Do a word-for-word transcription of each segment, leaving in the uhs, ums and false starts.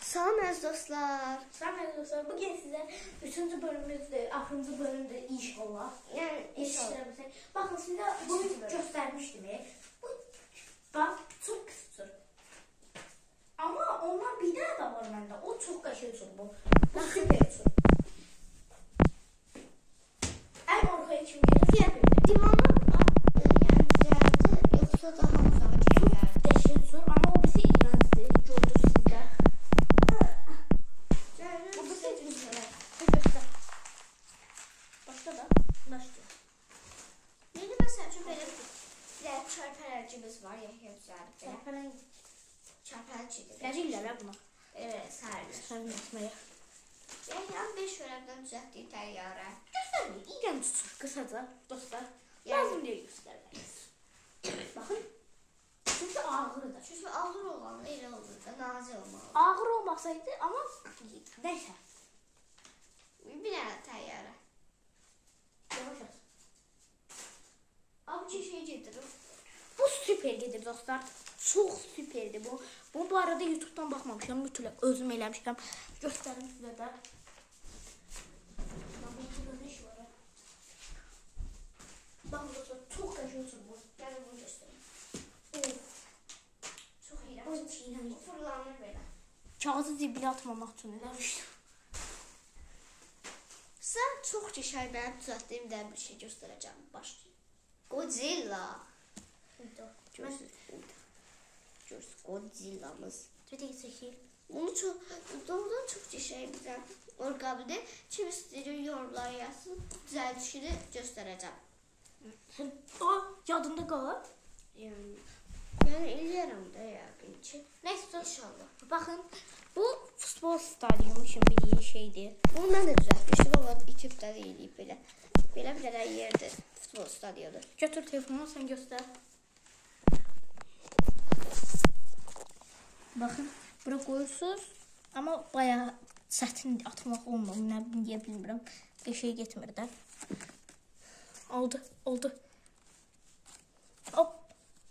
Salam əziz dostlar. Salam əziz dostlar. Bugün sizə üçüncü bölümümüzdür, axırıncı bölümdür inşallah. Yəni inşallah. Baxın sizə bunu göstərmişdim. Bu bax çox qısıdır. Amma ondan bir dənə də var məndə. O çox qəşəng üçün bu. Bu süper üçün. Ən orxaya kim gedir? Divana yəni gəldi, yoxsa daha uzağa gələrdi. Qəşəng üçün, amma o bizi iyrəncdir. Gördünüz sizdə. Burada seçim göstər. Başla da. Başla. Neydi məsəl üçün belə bir çərpərəcimiz var, Yəhya düzəlib. Çərpərən çərpərcidir. Gəlirlər buna. Evet, sərlər. Çıxarım etməyə. Yəhya beş vərəqdən düzəltdiyi təyyarə. Göstərməyin, iyrənc tutur. Qısaca, dostlar. Yəni- Lazım deyil göstərmək. Baxın. Çünki ağırdır. Çünki ağır olan elə olur da, nazik olmalı. Ağır olmasaydı, amma neysə. Bir dənə təyyarə. Yavaş yaz. Abi şey gedir. Bu süper gedir dostlar. Çox süperdir bu. Bu bu arada YouTube'dan baxmamışam. Mütləq özüm eləmişəm. Göstərim sizə də. Burada nə iş var? Baxın dostlar, çox qəşəng bu. Yəni bunu göstərim. Of. Çox O iyrənc. iyrənc. Bu fırlanır belə. Kağızı zibilə atmamaq üçün eləmişdim. Sən çox keçər mənim düzəltdiyim də bir şey göstərəcəm. Başlayın. Godzilla. Görürsünüz. Görürsünüz Godzilla'mız. Gedək çəkil. Bunu çox, doğrudan çox keçər bizə. Orqabide kim istəyir yorumlar yazsın. Düzəldişini göstərəcəm. O yadında qal. Yəni, yəni eləyərəm də yəqin ki. Nəysə, İnşallah. baxın, bu futbol stadionu kimi bir şeydir. Bunu mən də düzəltmişdim, amma itib də deyilib belə. Belə bir dənə yerdir futbol stadionu. Götür telefonu, sən göstər. Baxın, bura qoyursuz, amma bayağı çətin atmaq olmur, nə deyə bilmirəm. Qəşəng getmir də. Oldu, oldu. Hop.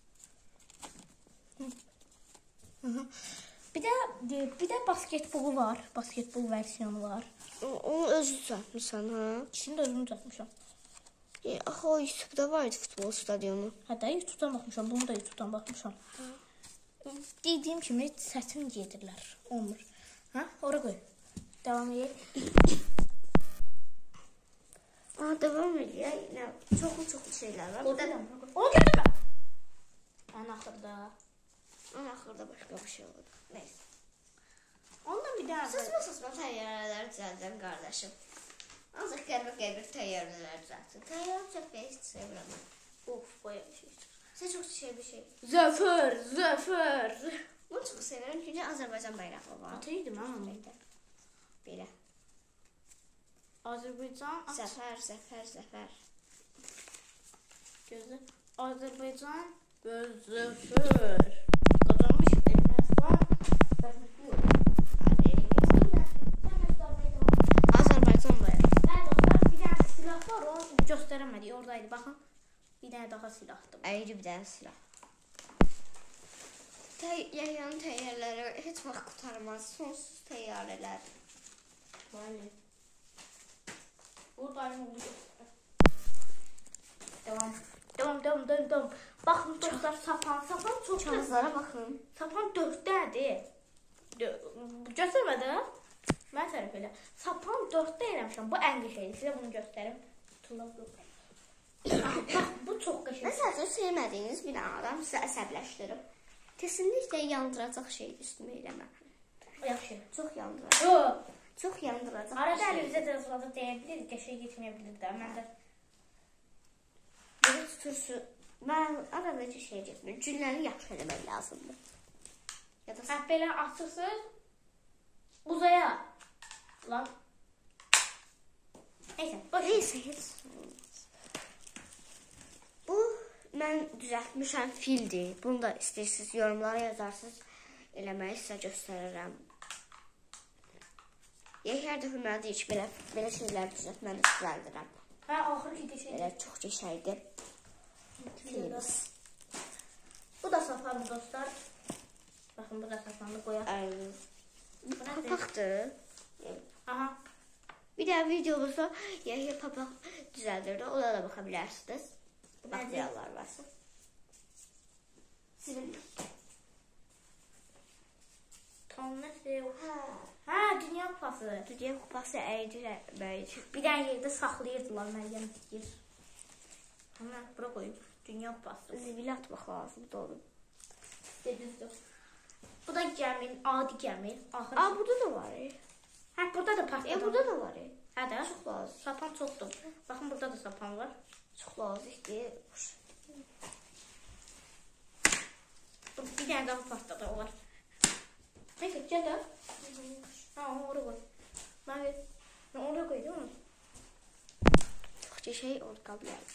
Hı -hı. Bir də bir də basketbolu var, basketbol versiyonu var. Onu özü düzəltmişsən, ha? İçində özüm düzəltmişəm. E, axı o YouTube'da var idi futbol stadionu. Hətta YouTube'dan baxmışam, bunu da YouTube'dan baxmışam. Dediyim kimi çətin gedirlər, olmur. Ha, ora qoy. Davam edək. Aa, devam edək. Nə, çoxlu-çoxlu şeylər var. Burada da. Onu götürmə. Ən axırda. Ən axırda başqa bir şey oldu. Neyse. Ondan bir daha. Sızma-sızma təyyarələri düzəldən qardaşım. Ancaq qəribə-qəribə təyyarələr düzəltsin. Təyyarə düzəltməyi heç sevirəm. Of, bayağı bir şey. Sən çox şey bir şey. Zəfər, zəfər. Bunu çox sevirəm çünki Azərbaycan bayrağı var. Ataydım ha. Belə. Azərbaycan. Zəfər, zəfər, zəfər. Gözlə. Azərbaycan və zəfər. Qazanmış Ermənistan. Azərbaycan bayrağı. Bəli dostlar, bir dənə silah var, onu göstərəmədik. Oradaydı, baxın. Bir dənə daha silahdır. Ayrı bir dənə silah. Yəhyanın təyyarələri heç vaxt qutarmaz. Sonsuz təyyarələr. Bəli. Burada aynı oldu. Devam. Devam, devam, devam, devam. Baxın dostlar, sapan, sapan çox Kağızlara baxın. Sapan dörddədir. Göstərmədə? Mən tərəf elə. Sapan dörddə eləmişəm. Bu ən qəşəngdir. Sizə bunu göstərim. Tutulaq yox. Bax, bu çox qəşəngdir. Məsələn, sevmədiyiniz bir adam sizə əsəbləşdirib. Kesinliklə yandıracaq şey üstümə eləmə. Yaxşı. Çox yandıracaq. Yox. Çox yandıracaq. Arada əlimizə də zılada deyə bilir, qəşəng getməyə bilir də. Mən də belə tutursun. Mən arada ki şey getmir. Gülləri yaxşı eləmək lazımdır. Ya da hə, belə açırsınız. Uzaya. Lan. Neysə, boş. neysə heç. Bu mən düzəltmişəm fildir. Bunu da istəyirsiniz yorumlara yazarsınız. Eləməyi sizə göstərirəm. Yəhər də hünər deyir ki, belə, belə şeylər düzəltməni düzəldirəm. Hə, axırki qəşəngdir. Belə çox qəşəngdir. Filimiz. Bu da sapanı dostlar. Baxın, bu da sapanı qoyaq. Aynen. Buna papaqdır. Aha. Bir də videomuzda Yahya papaq düzəldirdi. Ona da baxa bilərsiniz. Materiallar varsa. Sizin Tam nəsə yox. Hə, Dünya Kupası. Dünya Kupası əyicilər bəyici. Bir dənə yerdə saxlayırdılar Məryəm deyir. Hemen bura koyayım. Dünya Kupası. Zibili atmaq lazımdır onu. Dediniz. Bu da gəmin, adi gəmi. Axır. Aa, burada da var. E. Hə, burada da partladı. E, burada da var. E. Hə də. Çox lazım. Sapan çoxdur. Baxın, burada da sapan var. Çox lazımdır. Bir dənə daha partladı, o var. Neyse, gəl də. Ha, onu oraya koy. Ben ben oraya koy, değil mi? Çoxca şey orada bilərik.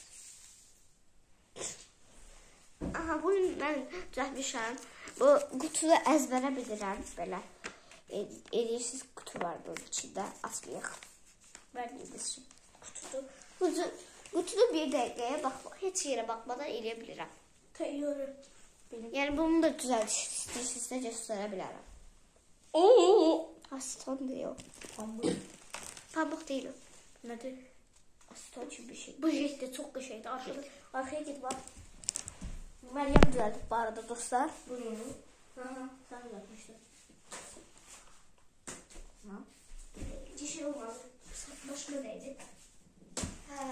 Aha, bugün mən düzəltmişəm. Bu qutunu əzbərə bilirəm belə. E, Edirsiniz qutu var bunun içində. Asmayaq. Ver yedirsin. Kutudu. Qutu, qutunu bir dəqiqəyə baxmaq, heç yerə baxmadan eləyə bilirəm. Təyyarı. Benim. Yəni bunu da düzəltiş istəyirsinizsə göstərə bilərəm. Oo! Aston deyil. Pambıq. Pambıq deyil o. Nədir? Aston kimi bir şey. Bu jestdə çox qəşəngdir. Arkada, arkaya git bak. Məryəm düzəldib bu arada dostlar. Buyurun. Hı hı. Sen düzeltmiştin. Ha? Bir şey olmadı. Başka neydi? Ha,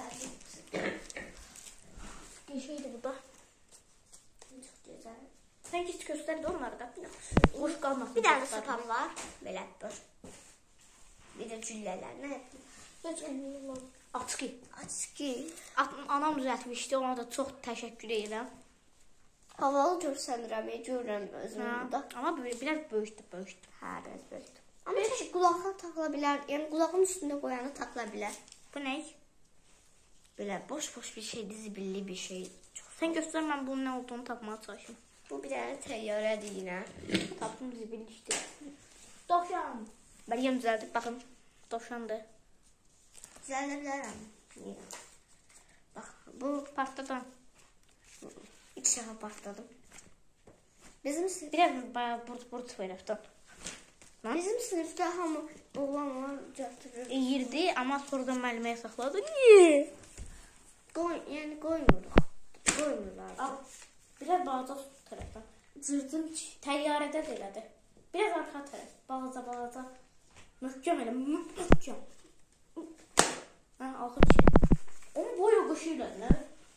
Bir şeydi bu da. çok güzel. Sen hiç gösterdi onları da. Boş kalmasın. Bir tane sapan var. Belə dur. Bir de cüllələr. Nə yapayım? Gösterdi. Atki. Açki. Anam düzeltmişti. Ona da çok teşekkür ederim. Havalı görsənirəm, görürəm özümü Ha. burada. Ama böyle biraz böyüktü, böyüktü. Hə, biraz böyükdür. Amma heç qulağa taxıla bilər. Yəni qulağın üstündə qoyanı taxıla bilər. Bu ne? Belə boş-boş bir şey, zibilli bir şey. Sen göster, ben bunun ne olduğunu tapmaya çalışayım. Bu bir dənə təyyarədir yenə. Tapdım, zibil işte. Tavşan. Meryem düzelttik, bakın. Tavşandı. Düzəldə bilərəm. Yenə. Bax, bu Pastadan. iki dəfə partladım. Bizim sinif, Biraz bayağı burt burt verir. Top. bizim sinifdə hamı oğlan var, gətirir. Yirdi ama sonradan müəlliməyə saxladı. Niye? Qoy, yəni qoymuruq. Qoymurlar. Al. Biraz balaca tərəfdən. Cırdım ki. Təyyarədə də elədi. Biraz arxa tərəf. Balaca balaca. Möhkəm elə. Möhkəm. Hə, axır ki. Onun boyu qışıyla nə?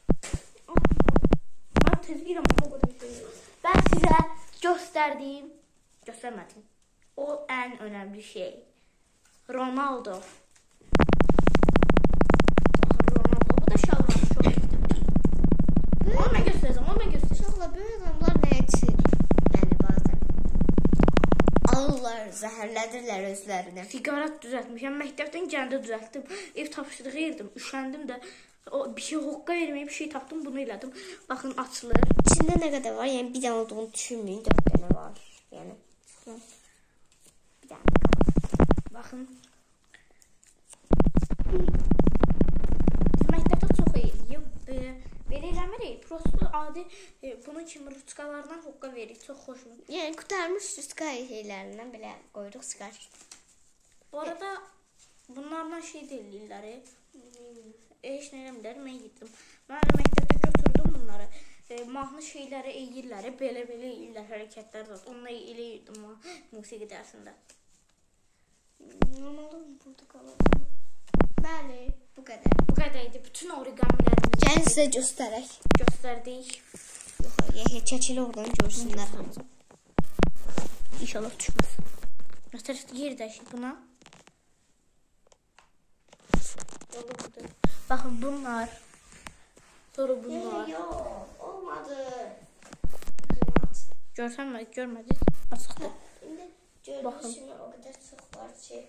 Ben tezgirəm o qədər şey. Ben sizə göstərdiyim, göstərmədim. O ən önəmli şey. Ronaldo. Ronaldo. Bu da şalvar çok istedim. Onu ben göstereceğim, onu ben göstereceğim. Uşaqlar, böyük adamlar nə etsin? Yəni bazen alırlar, zəhərlədirlər özlərini. Sigaret düzeltmişim. Məktəbdən gəndə düzeltdim. Ev tapşırığı yerdim. Üşəndim də. O bir şey hokka vermeyip bir şey tapdım, bunu elədim. Baxın, açılır. İçində nə qədər var? Yəni bir dənə olduğunu düşünməyin, dörd dənə var. Yəni bir dənə. Baxın. Biz məktəbdə çox eləyib. Belə eləmirik. Prosto adi e, bunun kimi ruçkalardan hokka veririk. Çox xoşum. Yəni qutarmış skay şeylərindən belə qoyuruq skay. Bu arada bunlardan şey deyirlər. E, heç nə eləmirlər, mən gittim. Mən məktəbdə götürdüm bunları. E, mahnı şeyləri eləyirlər, belə-belə eləyirlər hərəkətlər də. Onunla eləyirdim musiqi dərsində. Normal olun, burada qalalım. Bəli, bu qədər. Bu qədər idi. Bütün oriqamilərimizi Gəlin sizə göstərək. göstərdik. Yox, yəni çəkili oradan görsünlər hamısı. İnşallah düşməz. Məsələn, yer dəyişik buna. Baxın, bunlar. Sonra bunlar. Yox, olmadı. Görsənmədik, görmədik. Açıqdır. İndi gördüyünüz kimi o qədər çox var ki.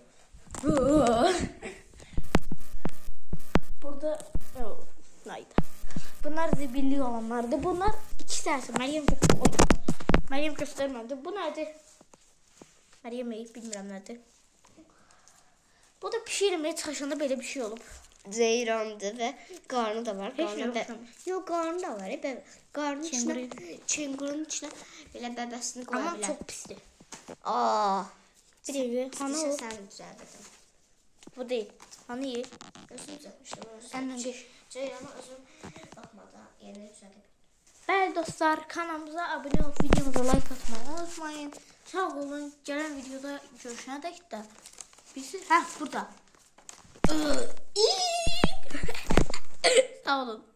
Burada yox, naydı. Bunlar zibilli olanlardı. Bunlar iki dərsi. Məryəm göstərmədi. Məryəm göstərmədi. Bu nədir? Məryəm eyib, bilmirəm nədir. Bu da pişirimlə çıxışında belə bir şey olub. Zeyrandır və qarnı da var. Heç nə Qarnı yoxdur. Yox, qarnı da var. E, qarnın içinə, Kenguru. kengurunun içinə belə bəbəsini qoya Amma bilər. çox pisdir. Aa, Bir dəqiqə. Hani o? Sən düzəldirdim. Bu deyil. Hani ye? Özüm düzəltmişdim. Səndən geç. Ceyranı özüm baxmadan yeni düzəldim. Bəli dostlar, kanalımıza abunə olub videomuza like atmayı unutmayın. Sağ olun. Gələn videoda görüşənə dək də. Bizi hə burada. Sağ olun.